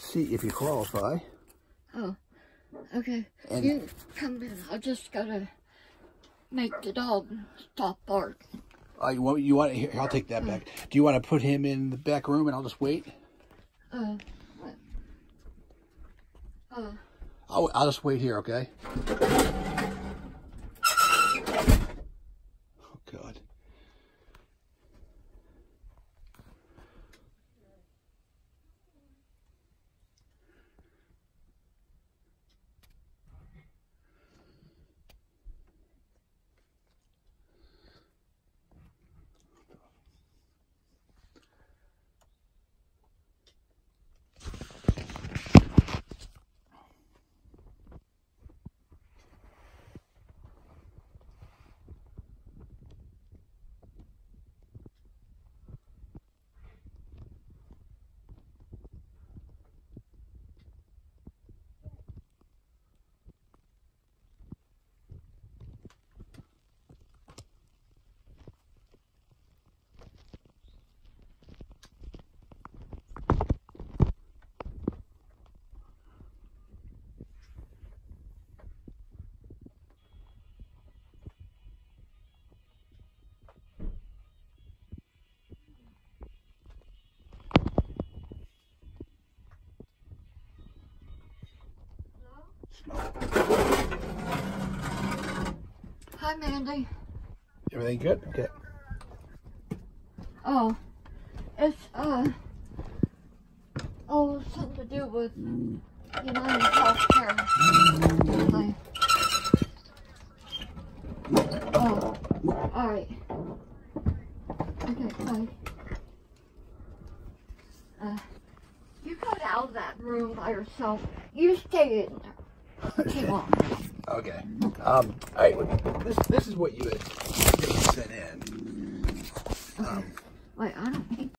see if you qualify. Oh, okay. And you come in. I just gotta make the dog stop barking. You want here? I'll take that back. Do you want to put him in the back room and I'll just wait? I'll just wait here, okay? Oh God. Hi, Mandy. Everything good? Okay. Oh, it's, something to do with United Healthcare. Oh, alright. Okay, bye. You got out of that room by yourself. You stay in there. Too long. Okay. All right. This is what you had sent in. Wait, I don't think